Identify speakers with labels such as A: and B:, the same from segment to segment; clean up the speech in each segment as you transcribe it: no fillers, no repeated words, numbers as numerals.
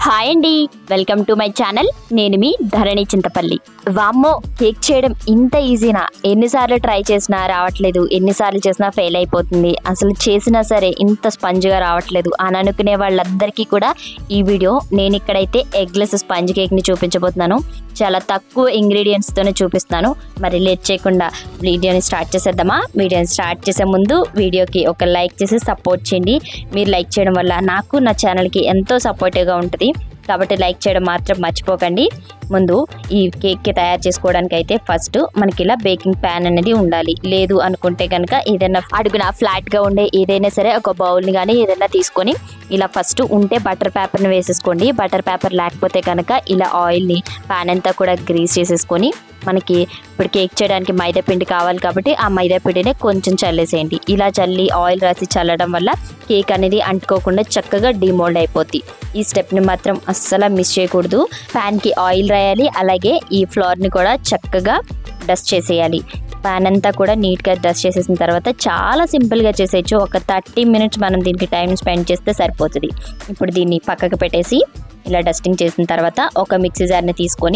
A: Hi అండి, welcome to my channel. నేను మీ ధరణి చింతపల్లి. వామ్మో, కేక్ చేయడం ఇంత ఈజీనా? ఎన్నిసార్లు ట్రై చేసినా రావట్లేదు, ఎన్నిసార్లు చేసినా ఫెయిల్ అయిపోతుంది, అసలు చేసినా సరే ఇంత స్పంజ్గా రావట్లేదు అని అనుకునే వాళ్ళందరికీ కూడా ఈ వీడియో నేను ఇక్కడైతే ఎగ్లెస్ స్పంజ్ కేక్ని చూపించబోతున్నాను. చాలా తక్కువ ఇంగ్రీడియంట్స్తోనే చూపిస్తాను. మరి లేట్ చేయకుండా వీడియోని స్టార్ట్ చేసేద్దామా? వీడియోని స్టార్ట్ చేసే ముందు వీడియోకి ఒక లైక్ చేసి సపోర్ట్ చేయండి. మీరు లైక్ చేయడం వల్ల నాకు నా ఛానల్కి ఎంతో సపోర్టివ్గా ఉంటుంది, కాబట్టి లైక్ చేయడం మాత్రం మర్చిపోకండి. ముందు ఈ కేక్కి తయారు చేసుకోవడానికి అయితే ఫస్ట్ మనకి ఇలా బేకింగ్ ప్యాన్ అనేది ఉండాలి. లేదు అనుకుంటే కనుక ఏదైనా అడుగున ఫ్లాట్గా ఉండే ఏదైనా సరే ఒక బౌల్ని కానీ ఏదైనా తీసుకొని ఇలా ఫస్ట్ ఉంటే బటర్ పేపర్ని వేసేసుకోండి. బటర్ పేపర్ లేకపోతే కనుక ఇలా ఆయిల్ని ప్యాన్ అంతా కూడా గ్రీస్ చేసేసుకొని మనకి ఇప్పుడు కేక్ చేయడానికి మైదా పిండి కావాలి కాబట్టి ఆ మైదా పిండిని కొంచెం చల్లేసేయండి. ఇలా చల్లి ఆయిల్ రాసి చల్లడం వల్ల కేక్ అనేది అంటుకోకుండా చక్కగా డిమోల్డ్ అయిపోద్ది. ఈ స్టెప్ని మాత్రం అస్సలు మిస్ చేయకూడదు. ప్యాన్కి ఆయిల్ రాయాలి, అలాగే ఈ ఫ్లోర్ని కూడా చక్కగా డస్ట్ చేసేయాలి. ప్యాన్ అంతా కూడా నీట్గా డస్ట్ చేసేసిన తర్వాత చాలా సింపుల్గా చేసేయచ్చు. ఒక 30 మినిట్స్ మనం దీనికి టైం స్పెండ్ చేస్తే సరిపోతుంది. ఇప్పుడు దీన్ని పక్కకు పెట్టేసి ఇలా డస్టింగ్ చేసిన తర్వాత ఒక మిక్సీ జార్ని తీసుకొని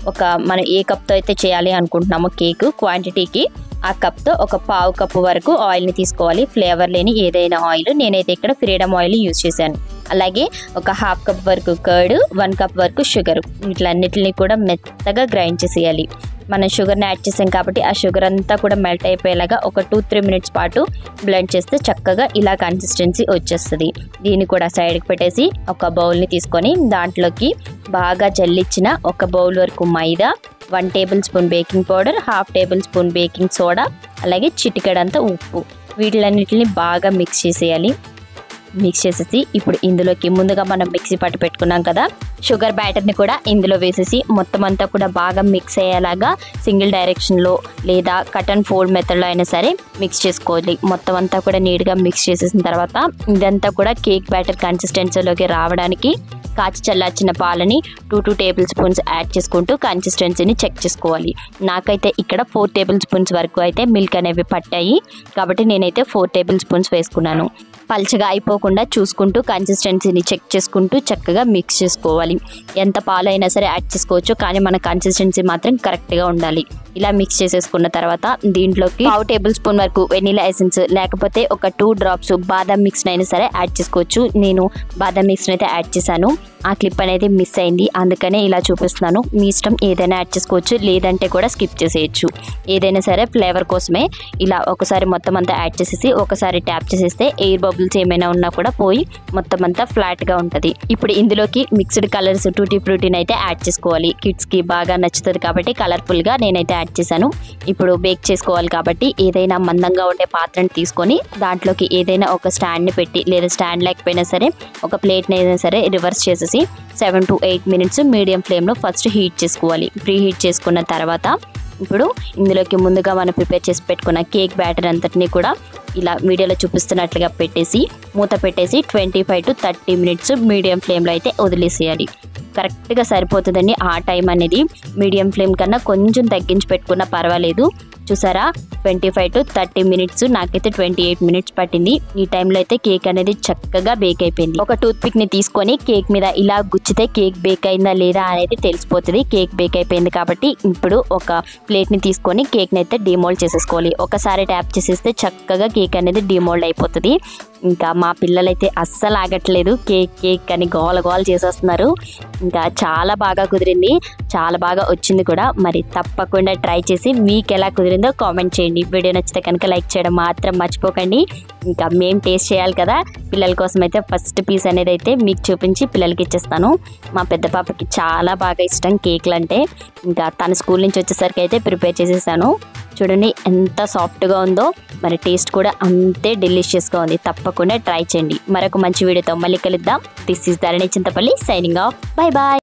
A: మనం ఏ కప్తో అయితే చేయాలి అనుకుంటున్నామో కేక్ క్వాంటిటీకి ఆ కప్తో ఒక పావు కప్పు వరకు ఆయిల్ని తీసుకోవాలి. ఫ్లేవర్ లేని ఏదైనా ఆయిల్, నేనైతే ఇక్కడ ఫ్రీడమ్ ఆయిల్ యూజ్ చేశాను. అలాగే ఒక హాఫ్ కప్ వరకు కర్డ్, 1 కప్ వరకు షుగర్, వీటిలన్నిటిని కూడా మెత్తగా గ్రైండ్ చేసేయాలి. మనం షుగర్ని యాడ్ చేసాం కాబట్టి ఆ షుగర్ అంతా కూడా మెల్ట్ అయిపోయేలాగా ఒక 2-3 మినిట్స్ పాటు బ్లెండ్ చేస్తే చక్కగా ఇలా కన్సిస్టెన్సీ వచ్చేస్తుంది. దీన్ని కూడా సైడ్కి పెట్టేసి ఒక బౌల్ని తీసుకొని దాంట్లోకి బాగా జల్లించిన ఒక బౌల్ వరకు మైదా, 1 tablespoon baking powder, 1/2 tablespoon baking soda, అలాగే చిటికెడంత ఉప్పు, వీటిలన్నిటిని బాగా మిక్స్ చేసేయాలి. మిక్స్ చేసేసి ఇప్పుడు ఇందులోకి ముందుగా మనం మిక్సీ పట్టి పెట్టుకున్నాం కదా షుగర్ బ్యాటర్ని కూడా ఇందులో వేసేసి మొత్తం అంతా కూడా బాగా మిక్స్ అయ్యేలాగా సింగిల్ డైరెక్షన్లో లేదా కట్ అండ్ ఫోల్డ్ మెథడ్లో అయినా సరే మిక్స్ చేసుకోవాలి. మొత్తం అంతా కూడా నీట్గా మిక్స్ చేసేసిన తర్వాత ఇదంతా కూడా కేక్ బ్యాటర్ కన్సిస్టెన్సీలోకి రావడానికి కాచి చల్లార్చిన పాలని 2 టేబుల్ స్పూన్స్ యాడ్ చేసుకుంటూ కన్సిస్టెన్సీని చెక్ చేసుకోవాలి. నాకైతే ఇక్కడ 4 టేబుల్ స్పూన్స్ వరకు అయితే మిల్క్ అనేవి పట్టాయి కాబట్టి నేనైతే 4 టేబుల్ స్పూన్స్ వేసుకున్నాను. పల్చగా అయిపోకుండా చూసుకుంటూ కన్సిస్టెన్సీని చెక్ చేసుకుంటూ చక్కగా మిక్స్ చేసుకోవాలి. ఎంత పాలైనా సరే యాడ్ చేసుకోవచ్చు, కానీ మన కన్సిస్టెన్సీ మాత్రం కరెక్ట్గా ఉండాలి. ఇలా మిక్స్ చేసేసుకున్న తర్వాత దీంట్లోకి 1/2 టేబుల్ స్పూన్ వరకు వెనిలా ఎసెన్స్ లేకపోతే ఒక 2 డ్రాప్స్ బాదం మిక్స్ అయినా సరే యాడ్ చేసుకోవచ్చు. నేను బాదం మిక్స్ అయితే యాడ్ చేశాను. ఆ క్లిప్ అనేది మిస్ అయింది, అందుకనే ఇలా చూపిస్తున్నాను. మీ ఇష్టం, ఏదైనా యాడ్ చేసుకోవచ్చు, లేదంటే కూడా స్కిప్ చేసేయచ్చు. ఏదైనా సరే ఫ్లేవర్ కోసమే ఇలా ఒకసారి మొత్తం అంతా యాడ్ చేసేసి ఒకసారి ట్యాప్ చేసేస్తే ఎయిర్ బబుల్స్ ఏమైనా ఉన్నా కూడా పోయి మొత్తం అంతా ఫ్లాట్గా ఉంటుంది. ఇప్పుడు ఇందులోకి మిక్స్డ్ కలర్స్ టూటీ ఫ్రూటీని అయితే యాడ్ చేసుకోవాలి. కిడ్స్కి బాగా నచ్చుతుంది కాబట్టి కలర్ఫుల్గా నేనైతే యాడ్ చేశాను. ఇప్పుడు బేక్ చేసుకోవాలి కాబట్టి ఏదైనా మందంగా ఉండే పాత్రని తీసుకొని దాంట్లోకి ఏదైనా ఒక స్టాండ్ని పెట్టి, లేదా స్టాండ్ లేకపోయినా సరే ఒక ప్లేట్ని అయినా సరే రివర్స్ చేసేసి 7 to 8 మినిట్స్ మీడియం ఫ్లేమ్లో ఫస్ట్ హీట్ చేసుకోవాలి. ప్రీ హీట్ చేసుకున్న తర్వాత ఇప్పుడు ఇందులోకి ముందుగా మనం ప్రిపేర్ చేసి పెట్టుకున్న కేక్ బ్యాటర్ అంతటిని కూడా ఇలా వీడియోలో చూపిస్తున్నట్లుగా పెట్టేసి మూత పెట్టేసి 25 to 30 మినిట్స్ మీడియం ఫ్లేమ్లో అయితే వదిలేసేయాలి. కరెక్ట్గా సరిపోతుందండి. ఆ టైం అనేది మీడియం ఫ్లేమ్ కన్నా కొంచెం తగ్గించి పెట్టుకున్నా పర్వాలేదు. చూసారా, 25 to 30 మినిట్స్, నాకైతే 28 మినిట్స్ పట్టింది. ఈ టైంలో అయితే కేక్ అనేది చక్కగా బేక్ అయిపోయింది. ఒక టూత్ పిక్ని తీసుకొని కేక్ మీద ఇలా గుచ్చితే కేక్ బేక్ అయిందా లేదా అనేది తెలిసిపోతుంది. కేక్ బేక్ అయిపోయింది కాబట్టి ఇప్పుడు ఒక ప్లేట్ని తీసుకొని కేక్ని అయితే డిమోల్డ్ చేసేసుకోవాలి. ఒకసారి ట్యాప్ చేసేస్తే చక్కగా కేక్ అనేది డిమోల్డ్ అయిపోతుంది. ఇంకా మా పిల్లలైతే అస్సలు ఆగట్లేదు, కేక్ కేక్ అని గోల గోల చేసేస్తున్నారు. ఇంకా చాలా బాగా కుదిరింది, చాలా బాగా వచ్చింది కూడా. మరి తప్పకుండా ట్రై చేసి మీకు ఎలా కుదిరిందో కామెంట్ చేయండి. వీడియో నచ్చితే కనుక లైక్ చేయడం మాత్రం మర్చిపోకండి. ఇంకా మేము టేస్ట్ చేయాలి కదా, పిల్లల కోసం అయితే ఫస్ట్ పీస్ అనేది అయితే మీకు చూపించి పిల్లలకి ఇచ్చేస్తాను. మా పెద్ద పాపకి చాలా బాగా ఇష్టం కేక్లు అంటే. ఇంకా తన స్కూల్ నుంచి వచ్చేసరికి అయితే ప్రిపేర్ చేసేసాను. చూడండి ఎంత సాఫ్ట్గా ఉందో, మరి టేస్ట్ కూడా అంతే డెలిషియస్గా ఉంది. తప్పకుండా ట్రై చేయండి. మరొక మంచి వీడియోతో మళ్ళీ కలుద్దాం. This is Dharani Chintapalli signing off. Bye bye.